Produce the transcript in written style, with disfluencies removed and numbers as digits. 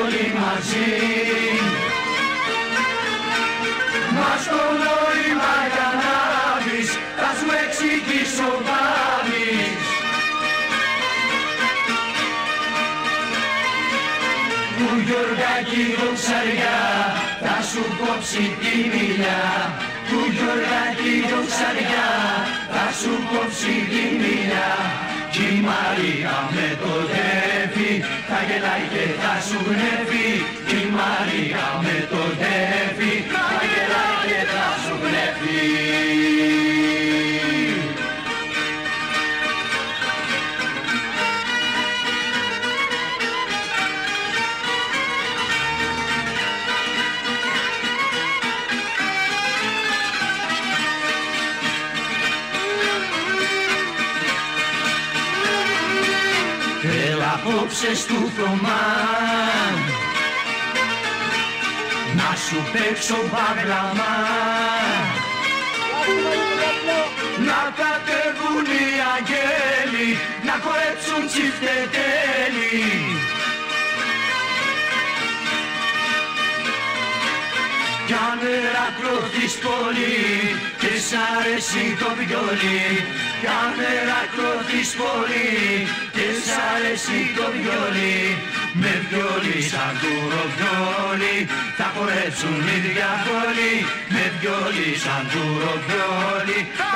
όλοι μαζί. Μας το νόημα κανάβης θα σου εξηγήσω πάλι. Του Γιωργάκη το ψαριά θα σου κόψει τη μιλιά. Του Γιωργάκη το ψαριά θα σου κόψει τη μιλιά. Κι η Μαρία με το τέφι θα γελάει και θα σου γνεύει. Κι η Μαρία με το τέφι θα γελάει και θα σου γνεύει. Απόψε του Θωμάν να σου παίξω μπαγλαμά, να κατεβούν οι αγγέλοι να χορέψουν τσιφτετέλοι. Κι αν ερακλώθεις πολύ και σ' αρέσει το βιολί, κι αν ερακλώθεις πολύ και σ' αρέσει το βιολί, με βιολί σαν τουροβιόλι θα χορέψουν οι διαβόλοι, με βιολί σαν τουροβιόλι.